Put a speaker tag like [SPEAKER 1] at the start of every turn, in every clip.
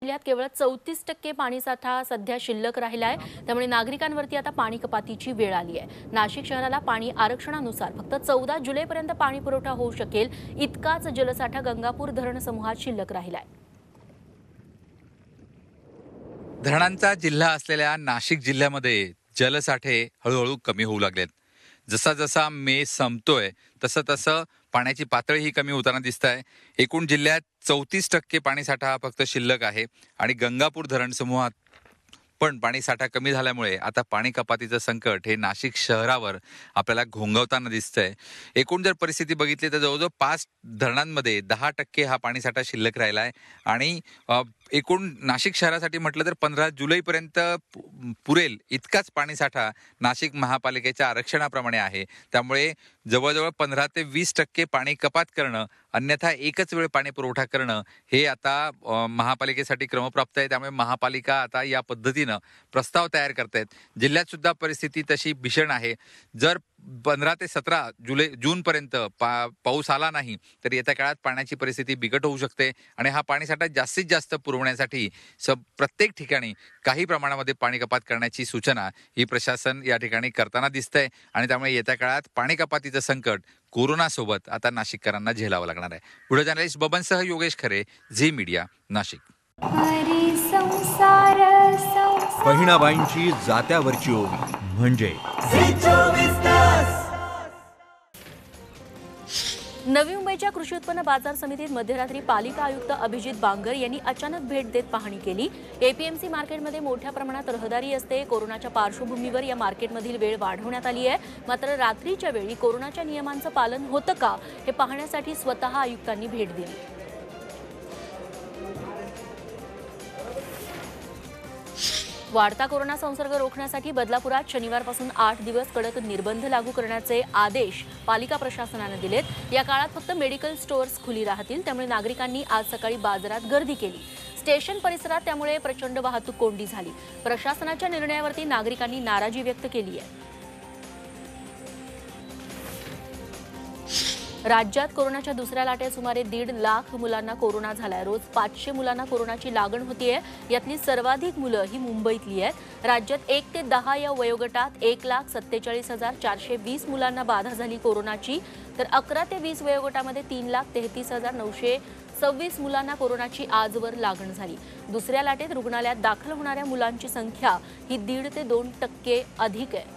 [SPEAKER 1] जिल्ह्यात केवळ 34% पाणीसाठा सध्या शिल्लक राहिला आहे। त्यामुळे नागरिकांवरती आता पाणी कपातीची वेळ आली आहे। नाशिक शहराला पाणी आरक्षणानुसार फक्त 14 जुलैपर्यंत पाणी पुरवठा होऊ शकेल, इतकाच जलसाठा गंगापूर धरण समूहात शिल्लक राहिला आहे।
[SPEAKER 2] धरणांचा जिल्हा असलेल्या नाशिक जिल्ह्यामध्ये जलसाठे हळूहळू कमी होऊ लागलेत। जसा जसा मे संपतोय तसं तसं पाण्याची पातळीही कमी होताना दिसत आहे। एकूण जिल्ह्यात 34% पाणीसाठा फक्त शिल्लक आहे आणि गंगापूर धरण समूहात पण पाणीसाठा कमी झाल्यामुळे आता पाणी कपातीचं संकट हे नाशिक शहरावर आपल्याला घोंघवताना दिसतंय। एकूण जर परिस्थिती बघितली तर जवळजवळ 5 धरणांमध्ये 10% हा पाणीसाठा शिल्लक राहिला आहे आणि एकूण नाशिक शहरासाठी म्हटलं तर 15 जुलैपर्यंत पुरेल इतकाच पाणीसाठा नाशिक महापालिकेच्या आरक्षणाप्रमाणे आहे। त्यामुळे जवळजवळ 15 ते 20% पाणी कपात करणं, अन्यथा एकच वेळ पाणी पुरवठा करणं हे आता महापालिकेसाठी क्रमप्राप्त आहे। त्यामुळे महापालिका आता या पद्धतीनं प्रस्ताव तयार करतायत। जिल्ह्यात सुद्धा परिस्थिती तशी भीषण आहे। जर 15 ते 17 जूनपर्यंत पाऊस आला नाही तर येत्या काळात पाण्याची परिस्थिती बिकट होऊ शकते आणि हा पाणीसाठा जास्तीत जास्त पुरवण्यासाठी प्रत्येक ठिकाणी काही प्रमाणामध्ये पाणी कपात करण्याची सूचना ही प्रशासन या ठिकाणी करताना दिसतंय आणि त्यामुळे येत्या काळात पाणी कपातीचं संकट कोरोनासोबत आता नाशिककरांना झेलावं लागणार आहे। व्हिडिओ जर्नलिस्ट बबनसह योगेश खरे, झी मीडिया, नाशिक।
[SPEAKER 3] बहिणाबाईंची जात्यावरची ओवी म्हणजे
[SPEAKER 1] नवी मुंबईच्या कृषी उत्पन्न बाजार समितीत मध्यरात्री पालिका आयुक्त अभिजित बांगर यांनी अचानक भेट देत पाहणी केली। एपीएमसी मार्केटमध्ये मोठ्या प्रमाणात रहदारी असते। कोरोनाच्या पार्श्वभूमीवर या मार्केटमधील वेळ वाढवण्यात आली आहे। मात्र रात्रीच्या वेळी कोरोनाच्या नियमांचं पालन होतं का हे पाहण्यासाठी स्वतः आयुक्तांनी भेट दिली। वाढता कोरोना संसर्ग रोखण्यासाठी बदलापुरात शनिवारपासून 8 दिवस कडक निर्बंध लागू करण्याचे आदेश पालिका प्रशासनाने दिलेत। या काळात फक्त मेडिकल स्टोअर्स खुली राहतील। त्यामुळे नागरिकांनी आज सकाळी बाजारात गर्दी केली। स्टेशन परिसरात त्यामुळे प्रचंड वाहतूक कोंडी झाली। प्रशासनाच्या निर्णयावरती नागरिकांनी नाराजी व्यक्त केली आहे। राज्यात कोरोनाच्या दुसऱ्या लाटेत सुमारे 1.5 लाख मुलांना कोरोना झालाय। रोज 500 मुलांना कोरोनाची लागण होतीये। यातली सर्वाधिक मुलं ही मुंबईतली आहेत। राज्यात 1 ते 10 या वयोगटात 1,47,420 मुलांना बाधा झाली कोरोनाची, तर 11 ते 20 वयोगटामध्ये 3,33,926 मुलांना कोरोनाची आजवर लागण झाली। दुसऱ्या लाटेत रुग्णालयात दाखल होणाऱ्या मुलांची संख्या ही 1.5 ते 2% अधिक आहे।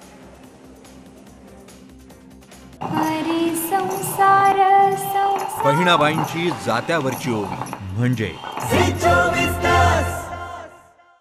[SPEAKER 3] बहिणाबाईंची जात्यावरची ओवी म्हणजे